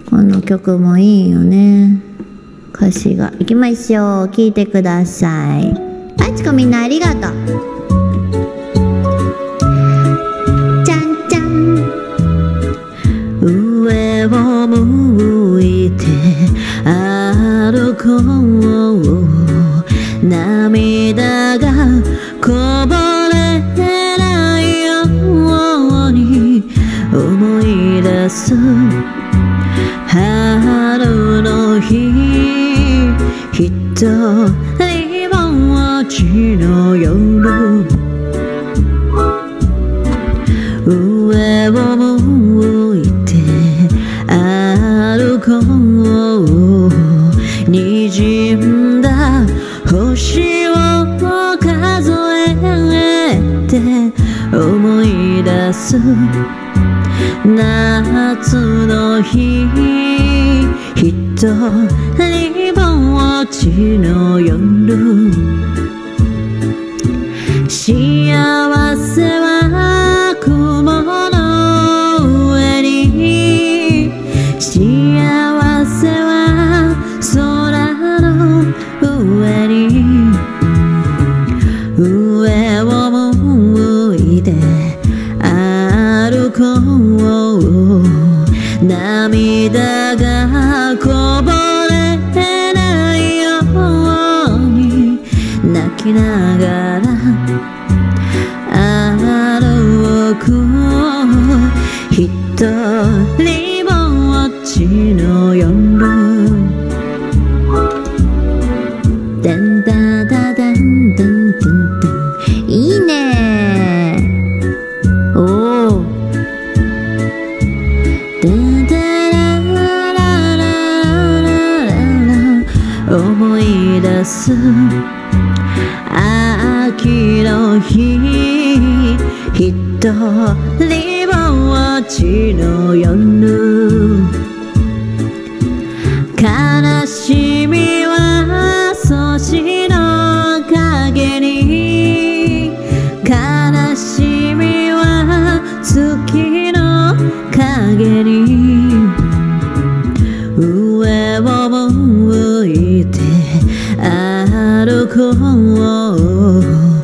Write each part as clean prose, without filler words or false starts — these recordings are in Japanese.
この曲もいいよね。歌詞が。いきましょう。聴いてください。あちこみんなありがとう。ちゃんちゃん。上を向いて歩こう。涙がこぼれないように思い出す春の日、ひとりぼっちの夜、上を向いて歩こう。滲んだ星を数えて思い出す夏の日、ひとりぼっちの夜、幸せは雲の上に、幸せは空の上に、上を向いて歩こう。涙がこぼれないように泣きながら歩く。ひとりぼっちの夜、ダンダダダンダンダンダン。いいねー。おー。ダダラララララ、思い出す秋の日、ひとりぼっちの夜、悲しみはそしの影に、悲しみは月の影に、上を向いて歩こう。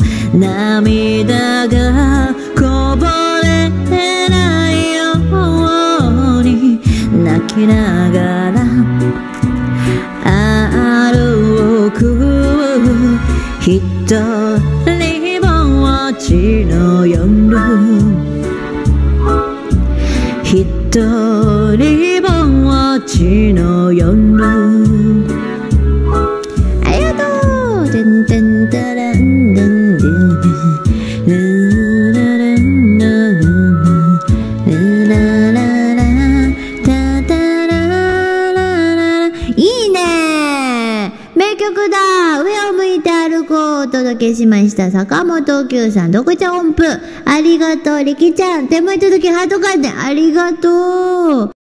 涙がこぼれないように泣きながら歩く。ひとりぼっちの夜、ひとりぼっちの夜。ありがとう。てんてんてれんてんてん。いいねー。名曲だ。上を向いて歩こう。お届けしました。坂本九さん、どこちゃん音符。ありがとう。りきちゃん、手前届きハートカーテン。ありがとう。